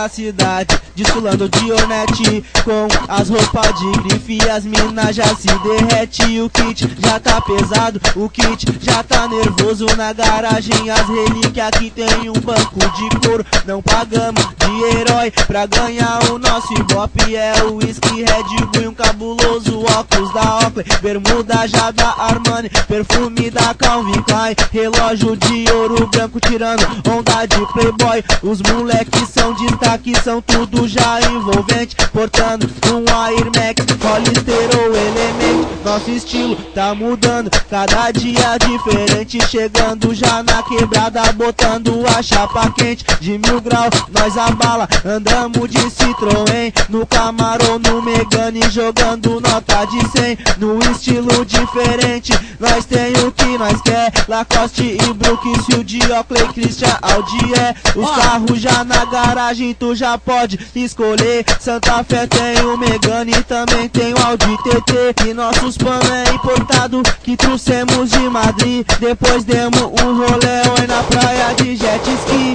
da cidade, desfilando de Hornet, com as roupas de grife e as minas já se derrete. O kit já tá pesado, o kit já tá nervoso. Na garagem as relíquias, aqui tem um banco de couro. Não pagamos de herói pra ganhar o nosso ibope. É o whisky, Red Bull e um cabuloso óculos da Oakley, bermuda já da Armani, perfume da Calvin Klein, relógio de ouro branco tirando onda de playboy. Os moleques são destaque, são tudo já envolvente, portando um Air Max, Hollister ou Element. Nosso estilo tá mudando, cada dia diferente, chegando já na quebrada, botando a chapa quente. De 1000 graus nós abala, andamos de Citroën, no Camaro, no Megane, jogando nota de 100. No estilo diferente, nós tem o que nós quer, Lacoste e Brooks, o de Oakley, Christian, Audi é. Os carros já na garagem, tu já pode escolher. Santa Fé tem o Megane, também tem o Audi TT. E nossos pano é importado, que trouxemos de Madrid. Depois demos um rolê oi na praia de jet ski.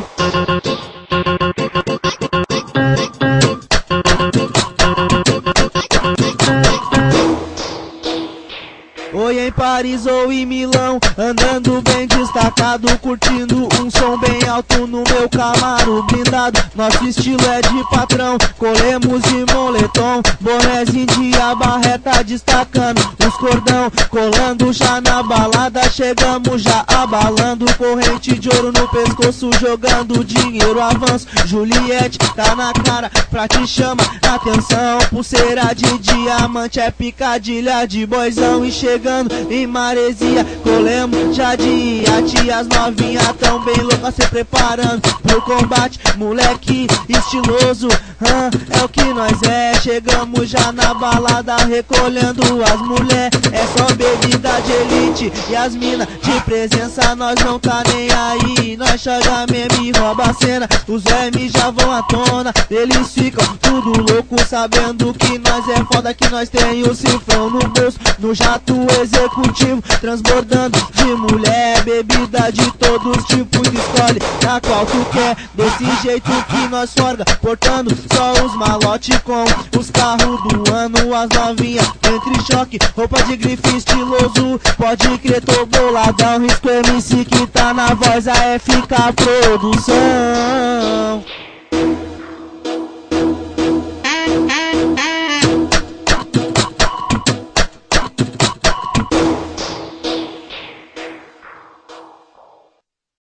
Oi em Paris ou em Milão, andando bem destacado, curtindo um som bem alto no meu Camaro blindado. Nosso estilo é de patrão, colemos de moletom, bonézinho de abarreta destacando os cordão, colando já na balada, chegamos já abalando, corrente de ouro no pescoço, jogando dinheiro avanço. Juliette tá na cara pra te chamar atenção, pulseira de diamante é picadilha de boizão. E chegando em Maresia, colemos já de iate, as novinhas tão bem loucas se preparando pro combate. Moleque estiloso, é o que nós é. Chegamos já na balada, recolhendo as mulher. É só bebida de elite e as mina de presença, nós não tá nem aí. Nós chega mesmo e rouba a cena, os M já vão à tona. Eles ficam tudo louco, sabendo que nós é foda, que nós tem o cifrão no bolso, no jato executivo, transbordando de mulher, bebida de todos os tipos, escolhe a qual tu quer. Desse jeito que nós forga, portando só os malote com os carros do ano, as novinhas entre choque, roupa de grife estiloso. Pode crer, tô boladão, risco MC que tá na voz, a FK Produção.